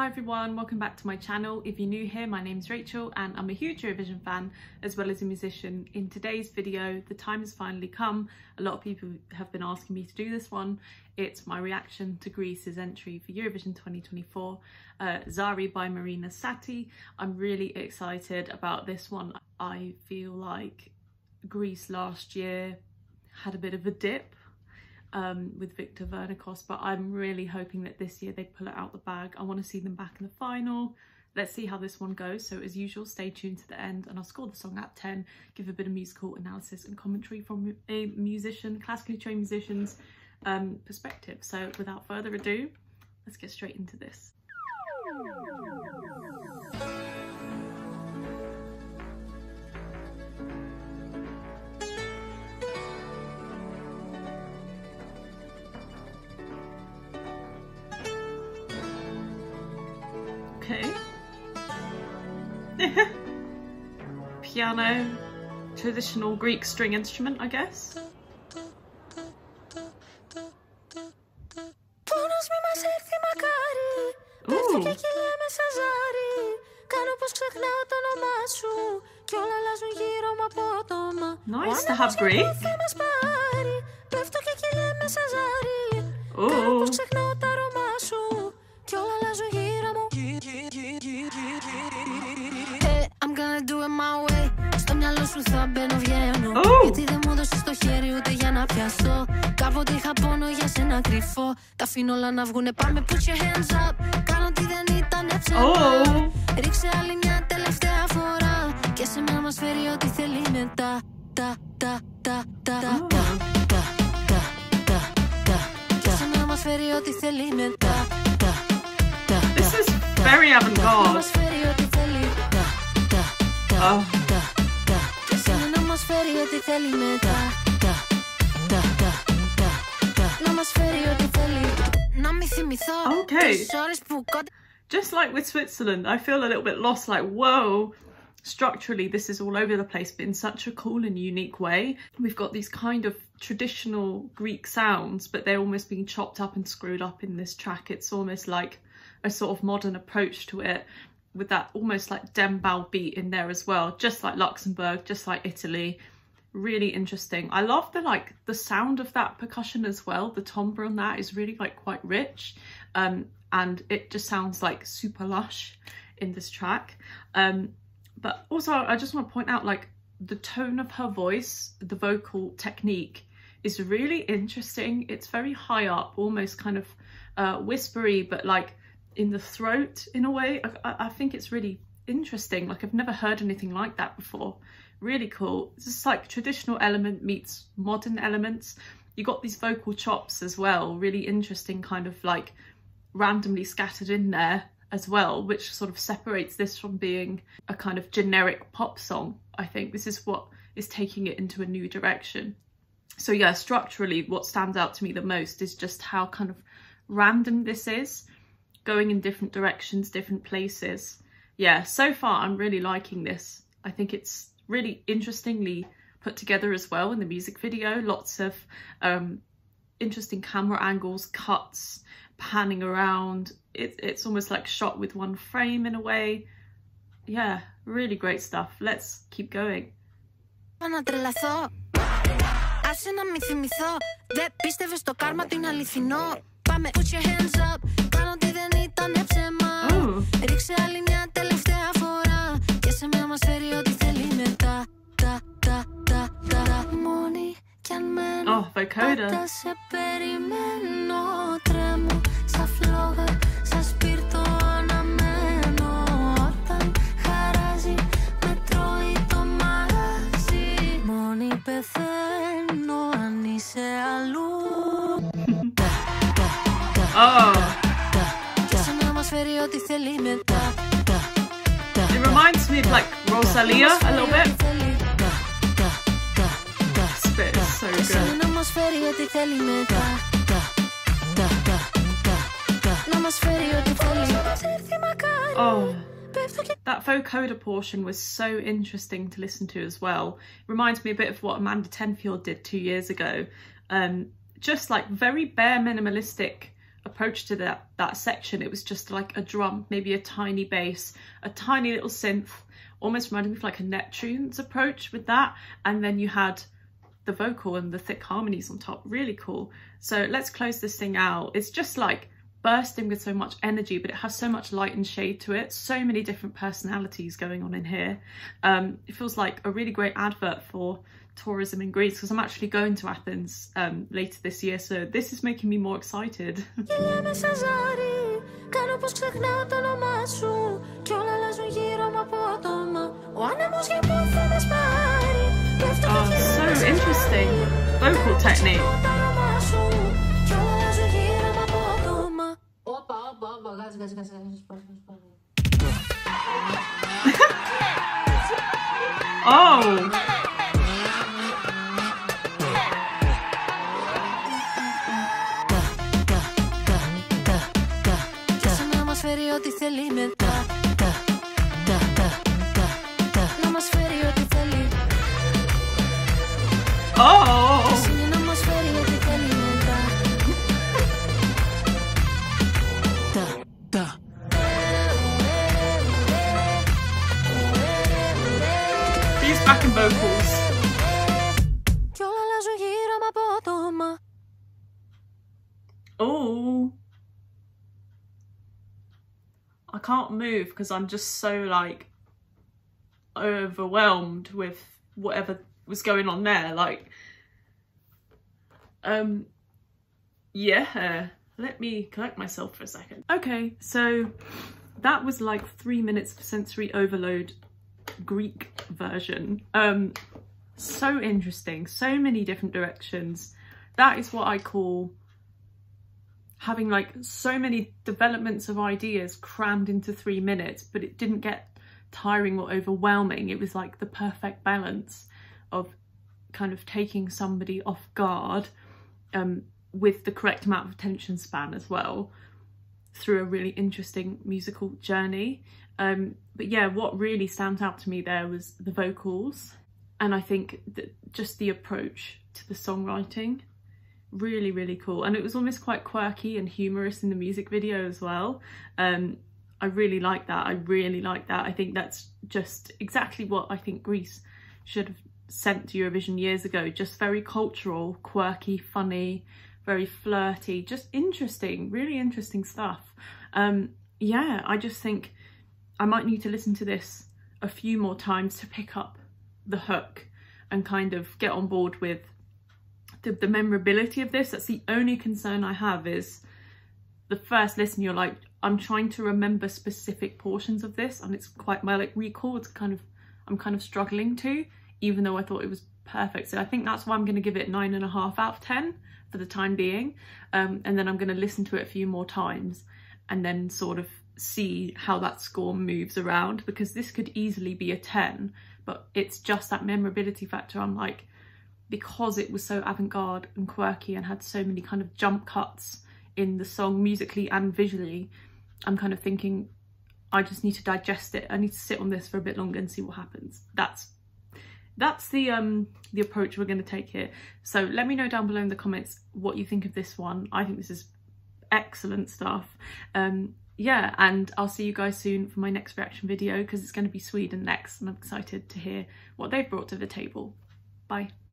Hi everyone, welcome back to my channel. If you're new here, my name's Rachel and I'm a huge Eurovision fan as well as a musician. In today's video, the time has finally come. A lot of people have been asking me to do this one. It's my reaction to Greece's entry for Eurovision 2024, Zari by Marina Satti. I'm really excited about this one. I feel like Greece last year had a bit of a dip with Victor Vernikos, but I'm really hoping that this year they pull it out the bag. I want to see them back in the final. Let's see how this one goes. So as usual, stay tuned to the end and I'll score the song at 10, give a bit of musical analysis and commentary from a musician, classically trained musician's perspective. So without further ado, let's get straight into this. Okay. Piano, traditional Greek string instrument, I guess. Ooh. Nice to have Greek. Ooh. I'm gonna do it my way. Στο μυαλό σου θα μπαίνω βγαίνω. Γιατί δεν μου έδωσες το χέρι ούτε για να πιαστώ. Κάποτε είχα πόνο για σένα κρυφό. Τα αφήνω όλα να βγουνε, πάμε put your hands up. Κάνω ότι δεν ήταν ψέμα. Ρίξε άλλη μια τελευταία φορά. Και σε μένα μας φέρει ό,τι θέλει μετά. Και σε μένα μας φέρει ό,τι θέλει μετά. This is very avant-garde. Oh. Okay. Just like with Switzerland, I feel a little bit lost, like, whoa. Structurally, this is all over the place, but in such a cool and unique way. We've got these kind of traditional Greek sounds, but they're almost being chopped up and screwed up in this track. It's almost like a sort of modern approach to it, with that almost like dembal beat in there as well, just like Luxembourg, just like Italy. Really interesting. I love the sound of that percussion as well. The timbre on that is really like quite rich, and it just sounds like super lush in this track. But also I just want to point out, like, the tone of her voice, the vocal technique is really interesting. It's very high up, almost kind of whispery, but like in the throat in a way. I think it's really interesting. Like, I've never heard anything like that before. Really cool. It's just like traditional element meets modern elements. You got these vocal chops as well, really interesting, kind of like randomly scattered in there as well, which sort of separates this from being a kind of generic pop song. I think this is what is taking it into a new direction. So yeah, structurally what stands out to me the most is just how kind of random this is, going in different directions, different places. Yeah, so far I'm really liking this. I think it's really interestingly put together as well in the music video. Lots of interesting camera angles, cuts, panning around. It's almost like shot with one frame in a way. Yeah, really great stuff. Let's keep going. Άσε να μη θυμηθώ. Δεν πίστευες στο κάρμα την αληθινό. Πάμε, put your hands up. Κάνω ότι δεν ήταν ψέμα. Ρίξε άλλη μια τελευταία φορά. Και σε μένα μας φέρει ό,τι θέλει μετά. Μόνη κι αν μένω. Πάντα σε περιμένω. Τρέμω σαν φλόγα, σαν σπίρτο αναμένω. Όταν χαράζει με τρώει το μαγαζί. Μόνη πεθαίνω αν είσαι αλλού. It reminds me of like Rosalia a little bit. This bit is so good. Oh, that vocoder portion was so interesting to listen to as well. It reminds me a bit of what Amanda Tenfield did 2 years ago. Just like very bare minimalistic approach to that section. It was just like a drum, maybe a tiny bass, a tiny little synth, almost reminded me of like a Neptune's approach with that, and then you had the vocal and the thick harmonies on top. Really cool. So let's close this thing out. It's just like bursting with so much energy, but it has so much light and shade to it, so many different personalities going on in here. It feels like a really great advert for tourism in Greece, because I'm actually going to Athens later this year, so this is making me more excited. Oh, so interesting vocal technique. Oh, these backing vocals. Oh, I can't move because I'm just so like overwhelmed with whatever was going on there. Like, yeah, let me collect myself for a second. Okay, so that was like 3 minutes of sensory overload Greek version. So interesting, so many different directions. That is what I call having like so many developments of ideas crammed into 3 minutes, but it didn't get tiring or overwhelming. It was like the perfect balance of kind of taking somebody off guard with the correct amount of attention span as well, through a really interesting musical journey. But yeah, what really stands out to me there was the vocals, and I think that just the approach to the songwriting, really, really cool. And it was almost quite quirky and humorous in the music video as well. I really like that. I really like that. I think that's just exactly what I think Greece should have sent to Eurovision years ago. Just very cultural, quirky, funny, very flirty, just interesting, really interesting stuff. Yeah, I just think I might need to listen to this a few more times to pick up the hook and kind of get on board with the memorability of this. That's the only concern I have, is the first listen you're like, I'm trying to remember specific portions of this, and it's quite, my like recall, it's kind of, I'm kind of struggling to, even though I thought it was perfect. So I think that's why I'm going to give it 9.5 out of 10 for the time being, and then I'm going to listen to it a few more times and then sort of see how that score moves around, because this could easily be a 10, but it's just that memorability factor. I'm like, because it was so avant-garde and quirky and had so many kind of jump cuts in the song musically and visually, I'm kind of thinking I just need to digest it. I need to sit on this for a bit longer and see what happens. That's the approach we're going to take here. So let me know down below in the comments what you think of this one. I think this is excellent stuff. Yeah, and I'll see you guys soon for my next reaction video, because it's going to be Sweden next, and I'm excited to hear what they've brought to the table. Bye.